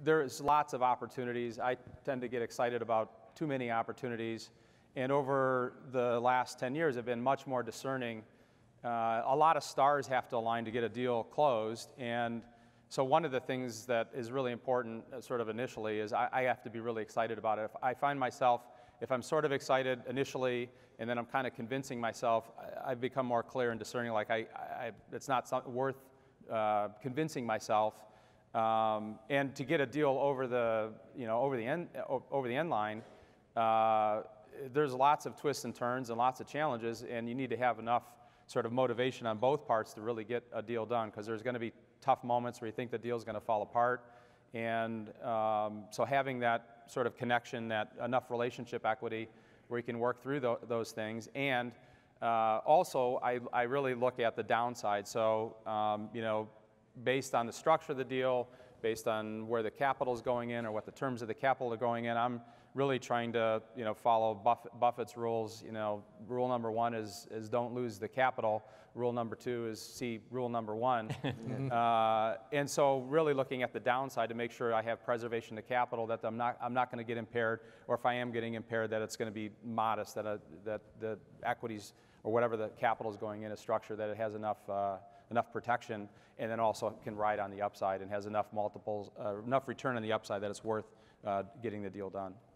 there's lots of opportunities. I tend to get excited about too many opportunities. And over the last 10 years, I've been much more discerning. A lot of stars have to align to get a deal closed. And so one of the things that is really important sort of initially is I have to be really excited about it. If I find myself, if I'm sort of excited initially and then I'm kind of convincing myself, I've become more clear and discerning, like it's not worth convincing myself. And to get a deal over the, over the end line, there's lots of twists and turns and lots of challenges, and you need to have enough sort of motivation on both parts to really get a deal done, because there's going to be tough moments where you think the deal's going to fall apart. And so having that sort of connection, that enough relationship equity where you can work through those things. And also, I really look at the downside. So, based on the structure of the deal, based on where the capital is going in or what the terms of the capital are going in, I'm really trying to, follow Buffett's rules. Rule number one is don't lose the capital. Rule number two is see rule number one. And so really looking at the downside to make sure I have preservation of capital, that I'm not going to get impaired, or if I am getting impaired, that it's going to be modest, that the equities or whatever the capital is going in is structured, that it has enough protection, and then also can ride on the upside and has enough multiples, enough return on the upside that it's worth getting the deal done.